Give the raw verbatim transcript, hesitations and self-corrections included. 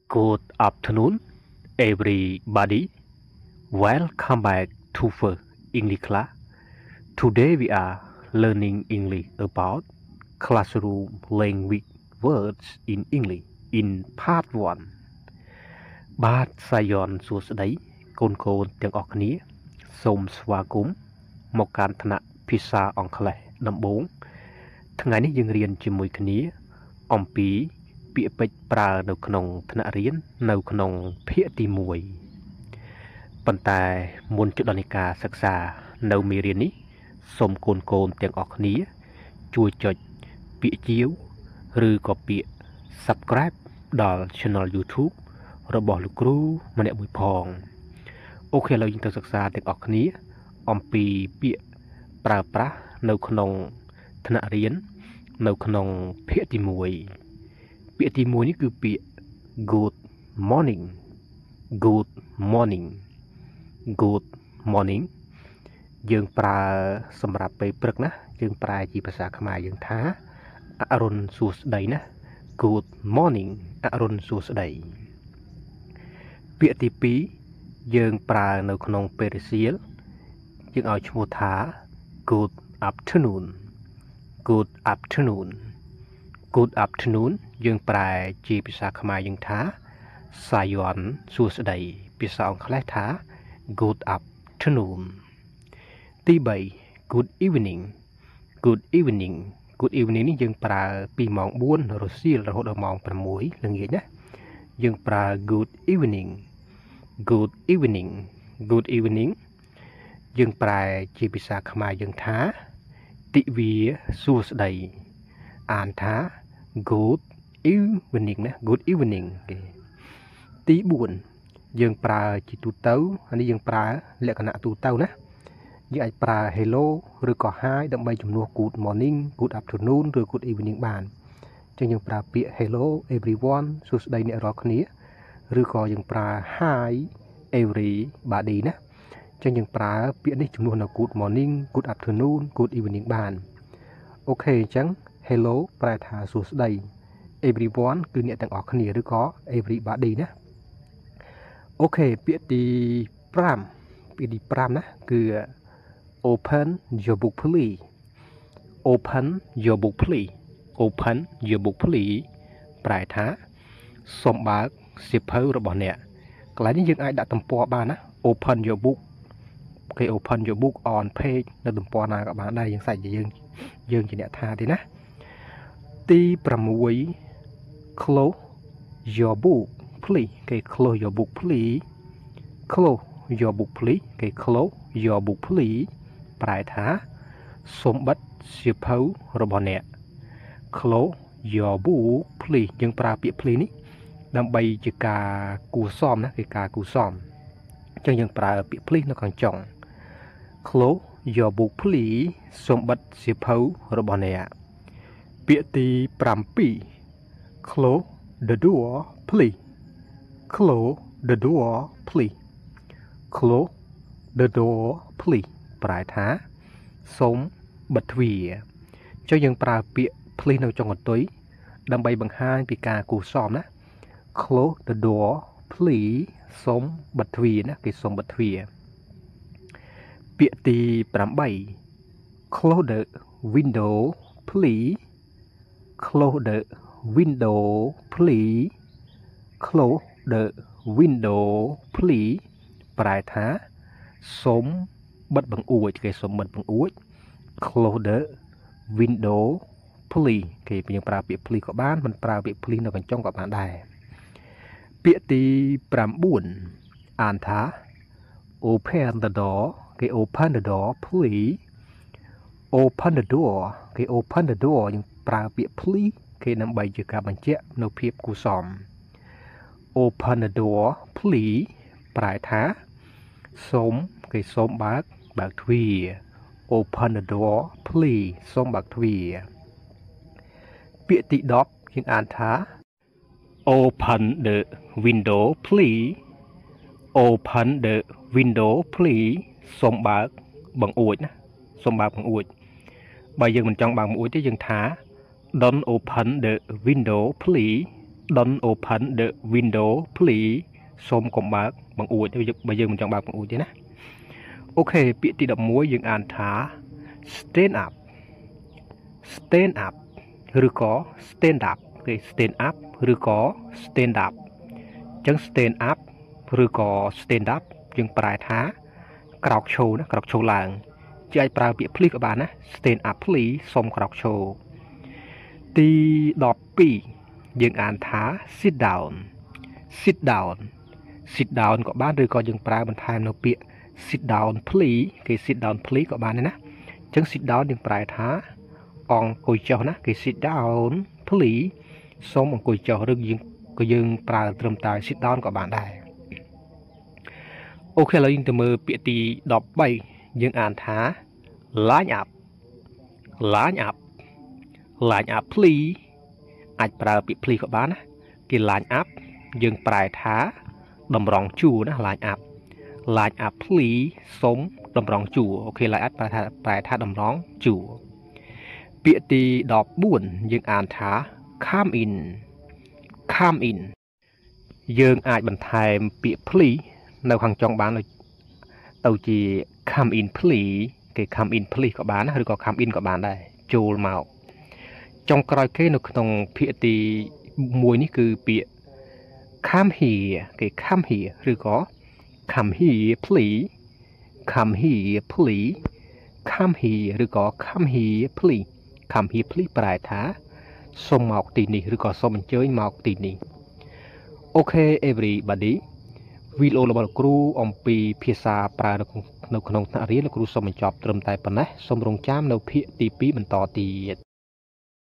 Good afternoon, everybody. Welcome back to First English class. Today we are learning English about classroom language words in English in part one. បាទសាយ័នសួស្តីកូនកូនទាំងអស់គ្នាសូមស្វាគមន៍មកកាន់ថ្នាក់ភាសាអង់គ្លេសដំបូងថ្ងៃនេះយើងរៀនជាមួយគ្នាអំពីពាក្យពេចន៍ប្រើនៅក្នុងថ្នាក់រៀននៅក្នុងភាគទីមួយប៉ុន្តែមុនដល់នៃការសិក្សានៅមេរៀននេះសូមកូនកូនទាំងអស់គ្នាជួយចុចពាក្យជាវឬក៏ពាក្យ Subscribe ដល់ Channel YouTube របស់លោកគ្រូម្នាក់មួយផងអូខេឥឡូវយើងទៅសិក្សាទាំងអស់គ្នាអំពីពាក្យប្រើប្រាស់នៅក្នុងថ្នាក់រៀននៅក្នុងភាគទីមួយពាក្យទីមួយនេះគឺពាក្យ good morning good morning good morning យើងប្រើសម្រាប់ពេលព្រឹកណាយើងប្រើជាភាសាខ្មែរយើងថាអរុណសួស្តីណា good morning អរុណសួស្តីពាក្យទីពីរយើងប្រើនៅក្នុងពេលរសៀលយើងឲ្យឈ្មោះថា good afternoon good afternoon good afternoon យើងប្រែជាភាសាខ្មែរយើងថាសាយ័នសួស្តីភាសាអង់គ្លេសថា good afternoon ទីបី good evening good evening good evening នេះយើងប្រើពីម៉ោងបួនរសៀលរហូតដល់ម៉ោងប្រាំមួយល្ងាចណាយើងប្រើ good evening good evening good evening យើងប្រែជាភាសាខ្មែរយើងថាទិវាសួស្តីអានថា good evening ណា good evening គេទីបួនយើងប្រើជាទូទៅអានេះយើងប្រើលក្ខណៈទូទៅណាយើងអាចប្រើ hello ឬក៏ hi ដើម្បីជំនួស good morning good afternoon ឬ good evening បានអញ្ចឹងយើងប្រើពាក្យ hello everyone សួស្តីអ្នករាល់គ្នាឬក៏យើងប្រើ hi everybody ណាអញ្ចឹងយើងប្រើពាក្យនេះជំនួសនៅ good morning good afternoon good evening បានអូខេអញ្ចឹង hello ប្រែថាសួស្តី everyone គឺអ្នកទាំងអស់គ្នាឬក៏ everybody ណាអូខេពាក្យទីប្រាំពាក្យទីប្រាំណាគឺ open your book please open your book please open your book please ប្រែថាសូមបើកសៀវភៅរបស់អ្នកកន្លែងនេះយើងអាចដាក់ទំព័របានណា open your book គេ open your book on page នៅទំព័រណាក៏បានដែរយើងសាច់យើងយើងជាអ្នកថាទេណាទីប្រាំមួយ close your book please គេ close your book please close your book please គេ close your book please ប្រែថាសូមបិទសៀវភៅរបស់អ្នក close your book please យើងប្រើពាក្យ please នេះដើម្បីជាការគួរសមណាគេការគួរសមអញ្ចឹងយើងប្រើពាក្យ please នៅខាងចុង close your book please សូមបិទសៀវភៅរបស់អ្នកពាក្យទីប្រាំពីរ close the door please close the door please close the door please ប្រែថាសូមបិទទ្វារចុះយើងប្រើពាក្យ please នៅចុងកន្ទុយដើម្បីបង្ហាញពីការគួរសមណា close the door please សូមបិទទ្វារណាគេសូមបិទទ្វារពាក្យទីប្រាំបី close the window please close the window please close the window please ប្រែថាសូមបិទបង្អួចគេសូមបិទបង្អួច close the window please គេយើងប្រើពាក្យ please ក៏បានមិនប្រើពាក្យ please នៅកញ្ចុងក៏បានដែរពាក្យទីប្រាំបួនអានថា open the door គេ open the door please open the door គេ open the door យើងប្រើពាក្យ please គេដើម្បីជាការបញ្ជាក់នៅភាពគួរសម open the door please ប្រែថាសូមគេសូមបើកបើកទ្វារ open the door please សូមបើកទ្វារពាក្យទីដប់យើងអានថា open the window please open the window please សូមបើកបង្អួចណាសូមបើកបង្អួចបើយើងមិនចង់បើកបង្អួចទេយើងថា don't open the window please don't open the window please សូមកុំបើកបង្អួចបើយើងមិនចង់បើកបង្អួចទេណាអូខេពាក្យទីelevenយើងអានថា stand up stand up ឬក៏ stand up គេ stand up ឬក៏ stand up អញ្ចឹង stand up ឬក៏ stand up យើងប្រែថាក្រោកឈរណាក្រោកឈរឡើងជាអាចប្រើពាក្យ please ក៏បានណា stand up please សូមក្រោកឈរទីtwelveយើងអានថា sit down sit down sit down ក៏បានឬក៏យើងប្រើបន្ថែមនៅពាក្យ sit down please គេ sit down please ក៏បានដែរណាអញ្ចឹង sit down យើងប្រែថាអង្គុយចុះណាគេ sit down please សូមអង្គុយចុះឬយើងក៏យើងប្រើត្រឹមតែ sit down ក៏បានដែរអូខេឥឡូវយើងទៅមើលពាក្យទីthirteenយើងអានថា line up line up line up please អាចប្រើពាក្យ please ក៏បានណាគេ line up យើងប្រែថាតម្រង់ជួរណា line up line up please សូមតម្រង់ជួរអូខេ line up ប្រែថាប្រែថាតម្រង់ជួរពាក្យទីfourteenយើងអានថា come in come in យើងអាចបន្ថែមពាក្យ please នៅខាងចុងបានទៅជា come in please គេ come in please ក៏បានឬក៏ come in ក៏បានដែរចូលមកចុងក្រោយគេនៅក្នុងភាគទីoneនេះគឺពាក្យ come here គេ come here ឬក៏ come here please come here please come here ឬក៏ come here please come here please ប្រែថាសូមមកទីនេះឬក៏សូមអញ្ជើញមកទីនេះអូខេ everybody វីដេអូរបស់លោកគ្រូអំពីភាសាប្រើនៅក្នុងថ្នាក់រៀនលោកគ្រូសូមបញ្ចប់ត្រឹមតែប៉ុណ្ណេះសូមរងចាំនៅភាគទីtwoបន្តទៀត